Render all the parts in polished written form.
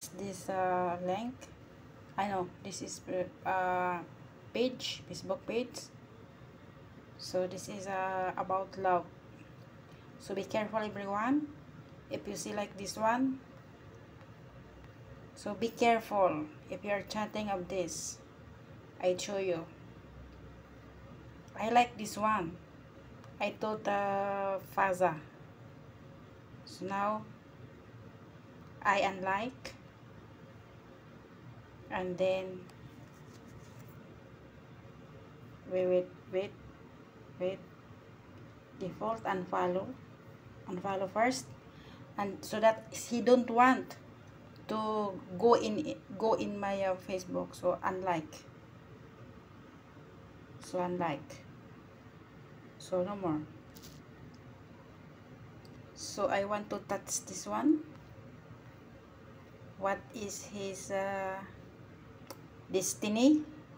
This link, I know this is page, Facebook page. So this is about love. So be careful everyone, if you see like this one. So be careful if you are chatting of this. I show you, I like this one. I thought Faza. So now I unlike, and then wait, default unfollow first, and so that he don't want to go in my Facebook. So unlike, so no more. So I want to touch this one. What is his destiny?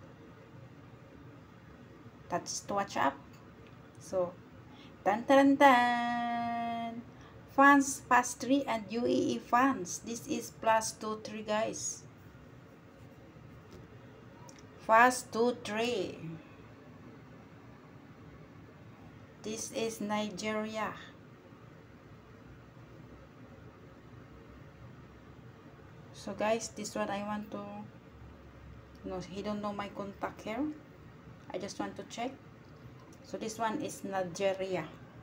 Touch to WhatsApp. So tan tan tan, fans past 3 and UAE fans. This is plus 2 3 guys. Fast 2 3. This is Nigeria. So guys, this one I want to, no, he don't know my contact here. I just want to check. So this one is Nigeria.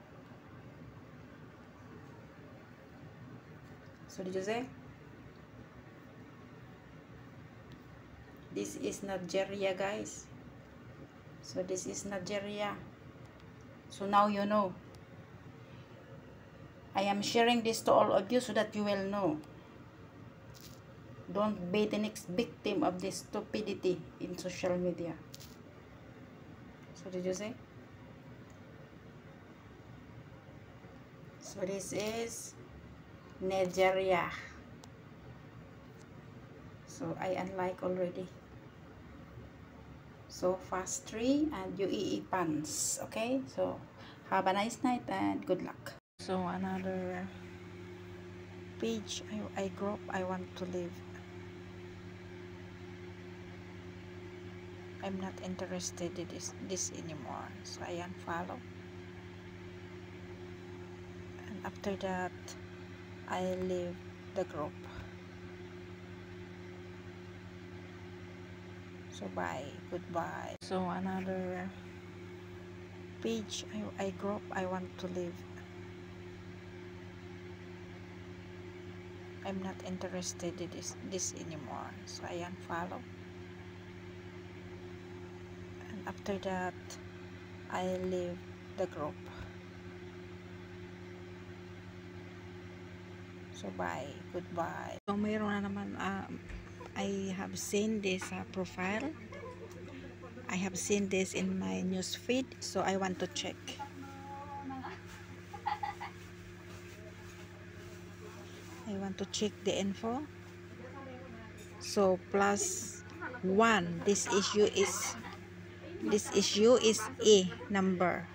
So did you say? This is Nigeria guys. So this is Nigeria. So now you know. I am sharing this to all of you so that you will know. Don't be the next victim of this stupidity in social media. So did you say? So this is Nigeria. So I unlike already. So fast 3 and UAE pants. Okay, so have a nice night and good luck. So another page I grew up, I want to live. I'm not interested in this anymore. So I unfollow. And after that, I leave the group. So bye, goodbye. So another page I grew up, I want to live. I'm not interested in this anymore. So I unfollow. And after that, I leave the group. So bye, goodbye. So mayroon na naman, I have seen this profile. I have seen this in my news feed, so I want to check. I want to check the info. So +1. This issue is a number.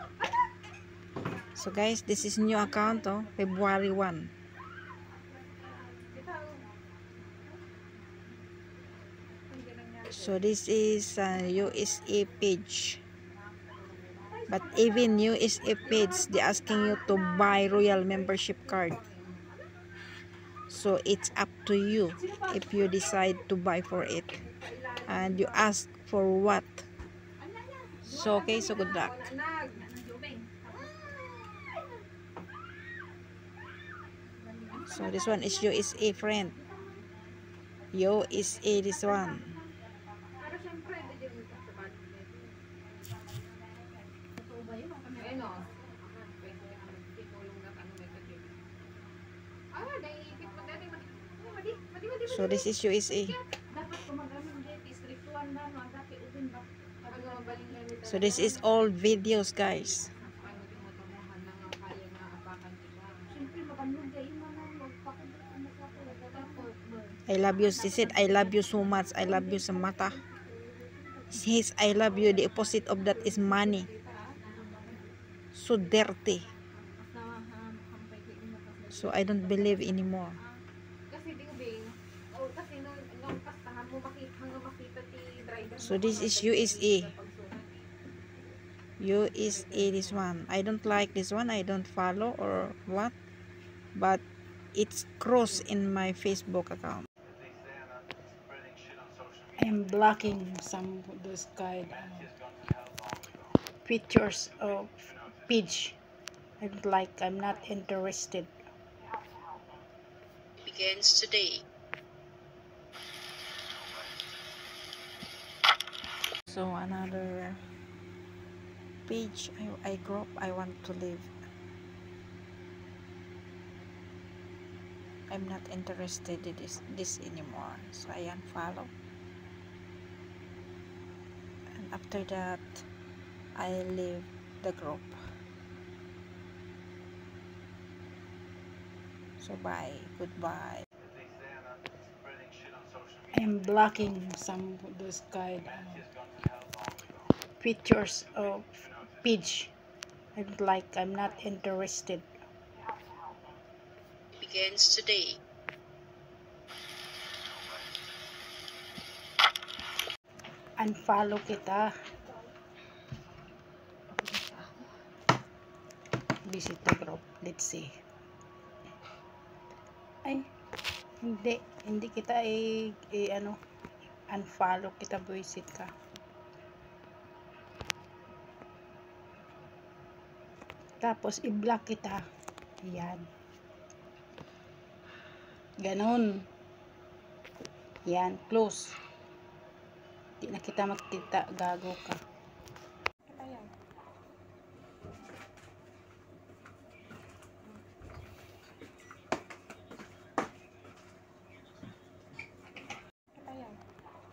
So guys, this is new account, February 1. So this is USA page. But even USA page, they asking you to buy Royal membership card. So it's up to you if you decide to buy for it. And you ask for what. So okay, so good luck. So this one is USA friend. USA this one. So this is USA. So this is all videos guys. I love you. She said I love you so much. I love you Samata. Says I love you. The opposite of that is money. So dirty. So I don't believe anymore. So this is USA. USA, this one. I don't like this one. I don't follow or what. But it's cross in my Facebook account. I'm blocking some of those kind of pictures of page. I don't like. I'm not interested. Begins today. So another page I group I want to leave. I'm not interested in this anymore, so I unfollow. And after that, I leave the group. So bye, goodbye. I'm blocking some of those kind of pictures of page. I don't like. I'm not interested. Begins today. Unfollow kita. Visit the group. Let's see. Ay, hindi kita ano, unfollow kita, visit ka. Tapos i-block kita. Ayan. Ganon. Yan, close. Di na kita makita, gago ka. Ayan. Ayan.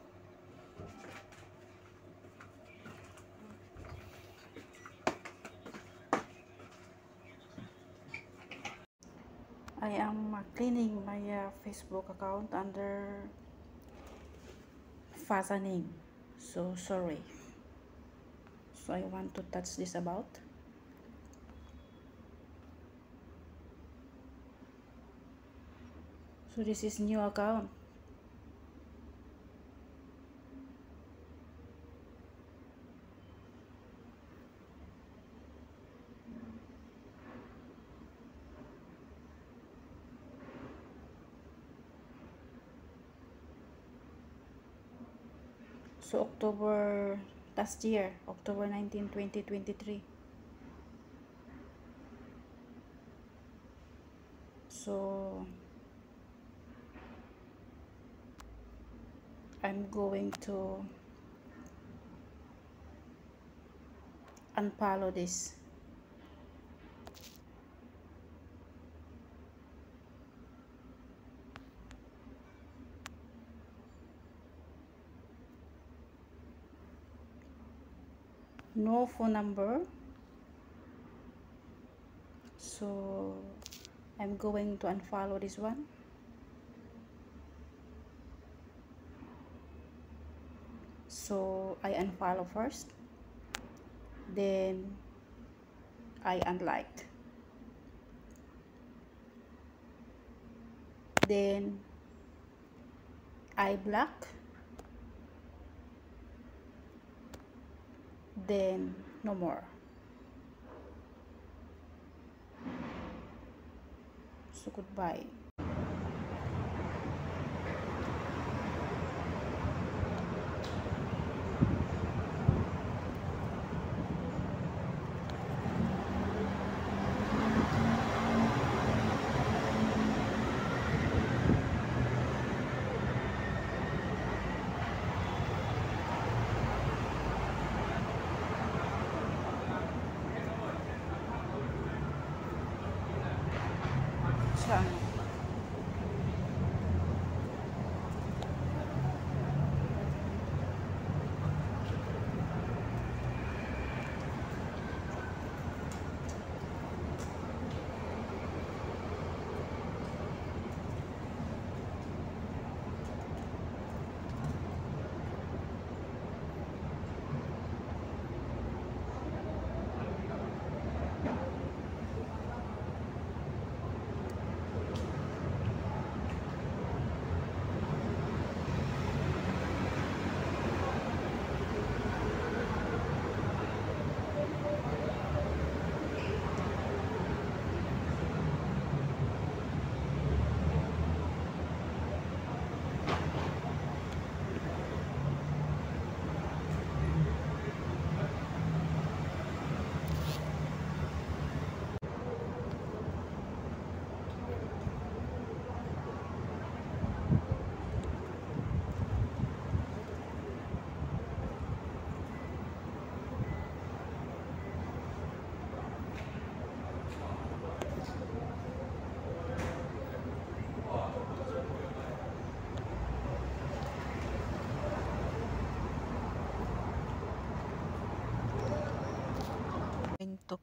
I am cleaning my Facebook account under fastening. So sorry. So I want to touch this about. So this is new account. So October last year, October 19, 2023. So I'm going to unfollow this. No phone number. So I'm going to unfollow this one. So I unfollow first, then I unlike, then I block, then no more. So goodbye. Sa ano?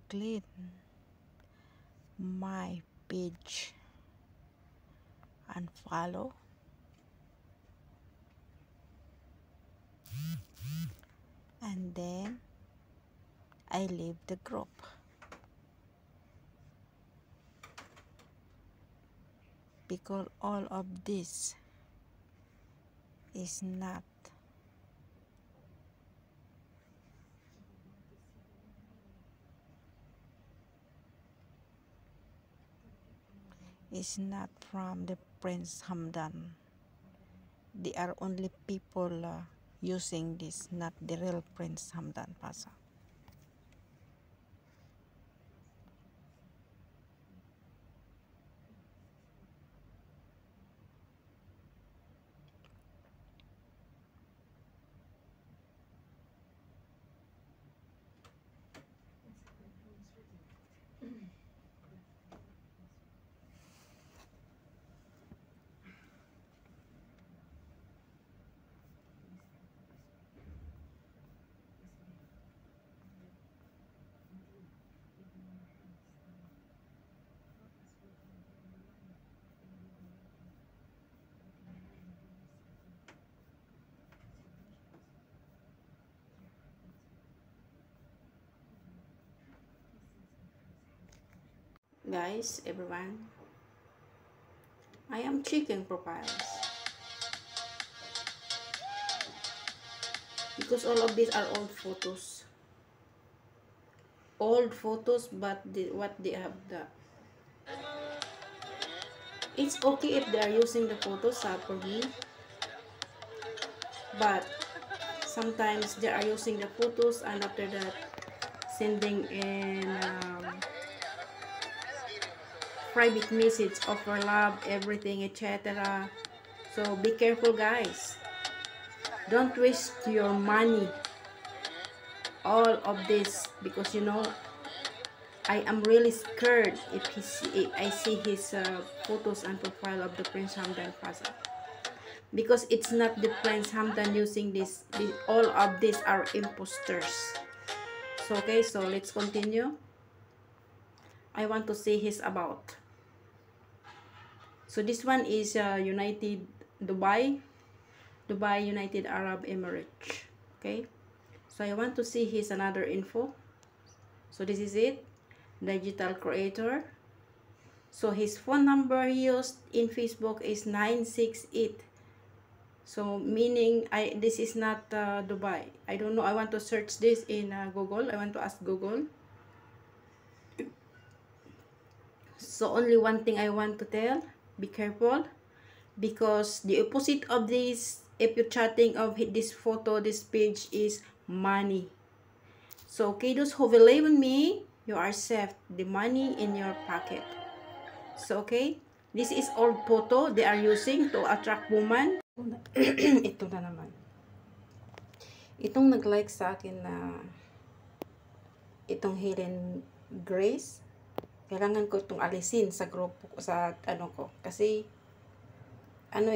clean my page and follow, and then I leave the group because all of this is not from the Prince Hamdan. They are only people using this, not the real Prince Hamdan Pasa. Guys, everyone, I am checking profiles because all of these are old photos, but what they have it's okay if they are using the photos for me, but sometimes they are using the photos and after that sending in private message, offer love, everything, etc. So be careful, guys. Don't waste your money all of this, because you know I am really scared if I see his photos and profile of the Prince Hamdan Plaza, because it's not the Prince Hamdan using this. All of these are imposters. So okay, so let's continue. I want to see his about. So this one is United Dubai United Arab Emirates. Okay, so I want to see his another info. So this is it, digital creator. So his phone number he used in Facebook is 968. So meaning this is not Dubai. I don't know. I want to search this in Google. I want to ask Google. So only one thing I want to tell, be careful, because the opposite of this, if you're chatting of this photo, this page is money. So okay, those who believe in me, you are safe, the money in your pocket. So okay, this is old photo they are using to attract woman. Ito na naman. Itong nag-like sa akin na itong Helen Grace, kailangan ko itong alisin sa grupo, sa ano ko, kasi ano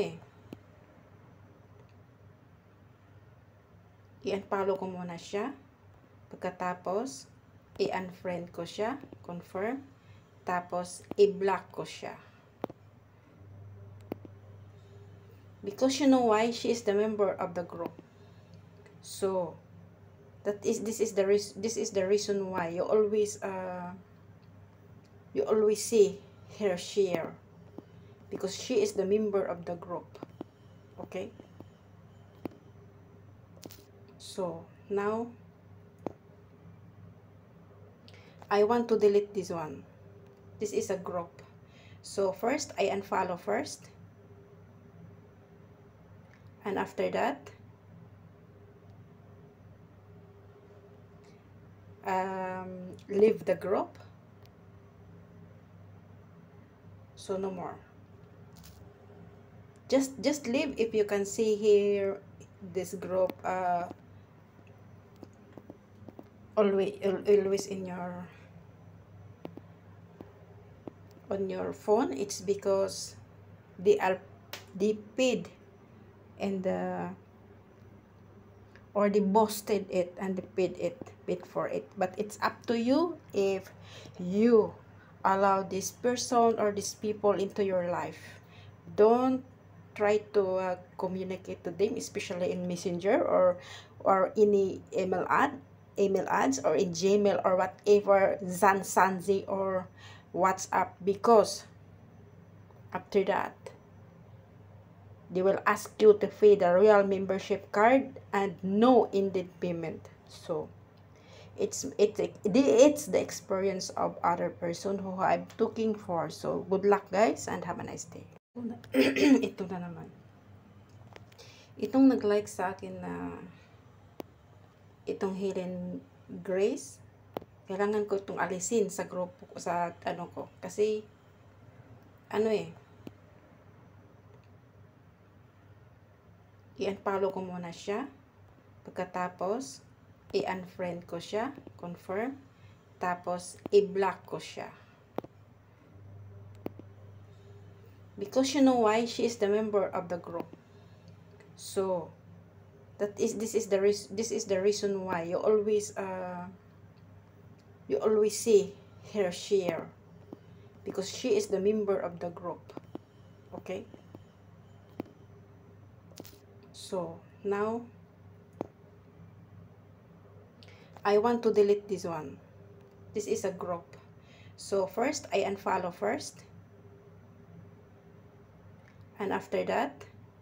i-unfollow ko muna siya, pagkatapos i-unfriend ko siya, confirm, tapos i-block ko siya, because you know why? She is the member of the group. So this is the reason why you always see her share, because she is the member of the group. Okay, so now I want to delete this one. This is a group. So first I unfollow first, and after that leave the group. So no more. Just leave if you can see here this group always in your on your phone. It's because they paid in the or they boosted it and they paid for it. But it's up to you if you allow this person or these people into your life. Don't try to communicate to them, especially in Messenger or any email ads or in Gmail or whatever, Zansanzi or WhatsApp, because after that they will ask you to pay the royal membership card and no indeed payment. So it's the experience of other person who I'm looking for. So good luck guys and have a nice day. Ito na naman, itong nag-like sa akin na itong Helen Grace, kailangan ko itong alisin sa group, sa ano ko, kasi ano i-unfollow ko muna siya, pagkatapos i-unfriend ko siya, confirm, tapos i-block ko siya. Because you know why? She is the member of the group. So this is the reason why you always see her share, because she is the member of the group. Okay, so now I want to delete this one. This is a group. So first I unfollow first, and after that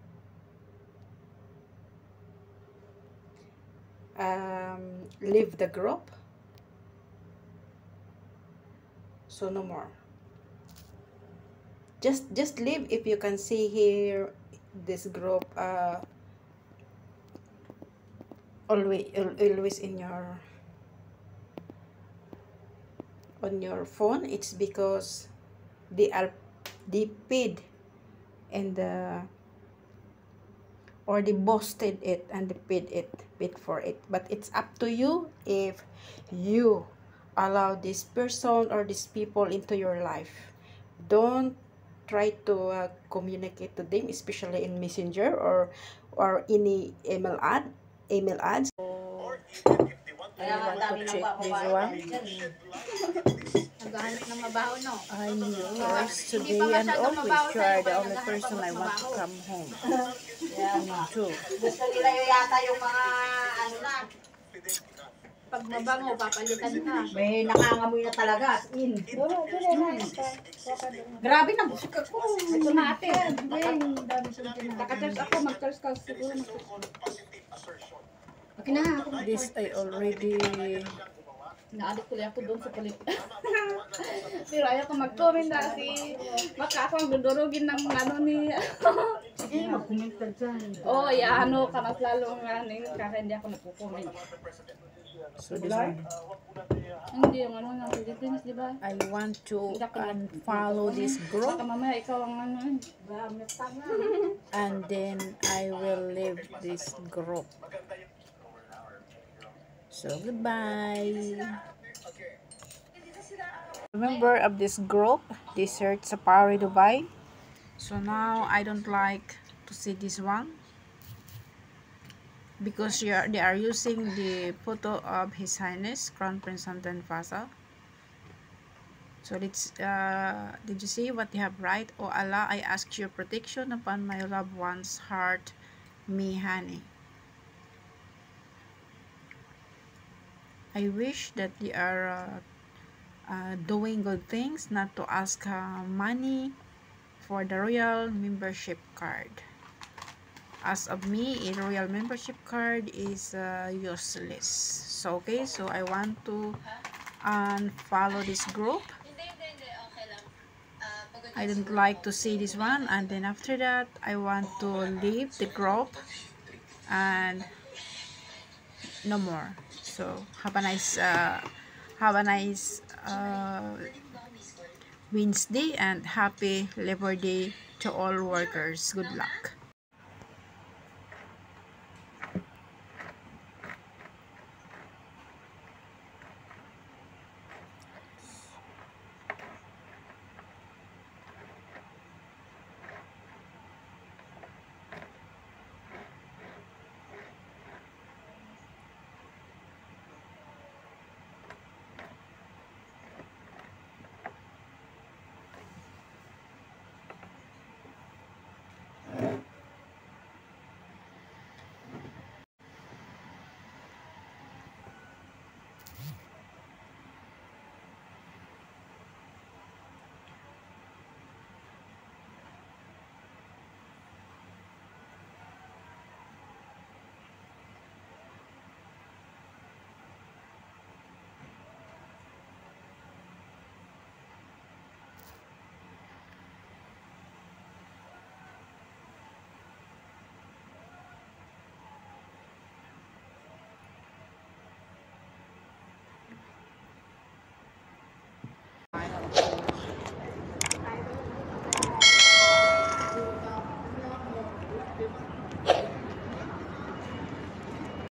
leave the group. So no more. Just leave if you can see here this group always in your on your phone. It's because they paid and or they boosted it and they paid for it. But it's up to you if you allow this person or these people into your life. Don't try to communicate to them, especially in Messenger or any email ads. I want to check this one. Naghahanap ng mabaho, no? I'm yours today and always. You are the only person I want to come home. Me too. Gusto nila yung yata yung mga ano na. Pag mabango, papalitan ka. May nakangamoy na talaga, as in. Grabe na, busik ako. Ito na ate. Nakachurch ako, mag-church ka siguro. Okay na, ako mag-church. This I already... Naadik tuloy ako doon sa palit. Pero ayaw ko mag-comment na kasi baka ako ang dudurugin ng ano ni... Sige, mag-comment ka dyan. Oo, ano ka mas lalong kaya hindi ako nagko-comment. So this one. Hindi yung ano ng Philippines, di ba? I want to unfollow this group Baka mamaya ikaw ang ano. and then I will leave this group. So goodbye. Member of this group, Desert Safari Dubai. So now I don't like to see this one because they are using the photo of His Highness Crown Prince Sultan Faisal. So let's did you see what they have right? Oh Allah, I ask your protection upon my loved one's heart, Mihani. I wish that they are doing good things, not to ask money for the royal membership card. As of me, a royal membership card is useless. So okay, so I want to unfollow this group. I don't like to see this one, and then after that I want to leave the group and no more. So have a nice Wednesday and happy Labor Day to all workers. Good luck.